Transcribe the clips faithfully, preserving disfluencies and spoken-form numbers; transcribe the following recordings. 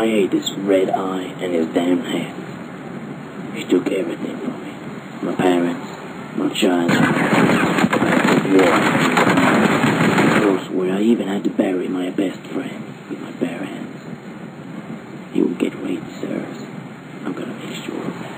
hate this red eye and his damn hair. He took everything from me. My parents, my child, my war. Close where I even had to bury my best friend with my bare hands. He will get what he deserves. I'm gonna make sure of that.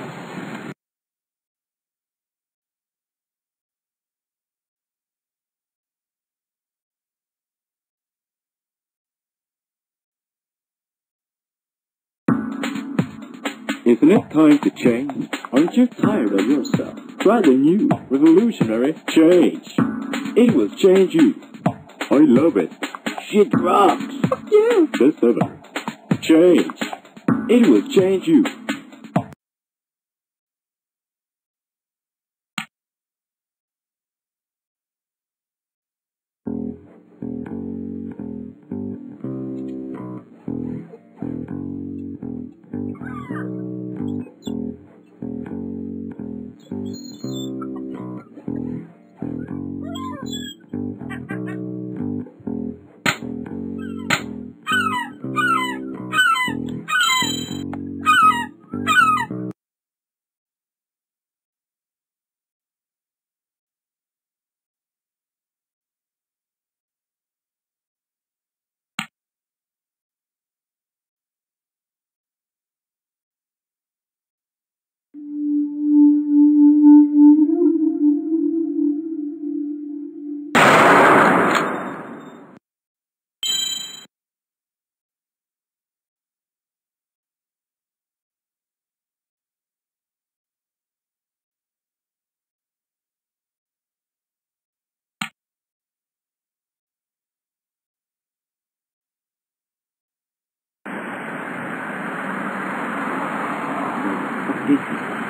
Isn't it time to change? Aren't you tired of yourself? Try the new, revolutionary change. It will change you. I love it. Shit rocks! Yeah, the seven. Change. It will change you. This is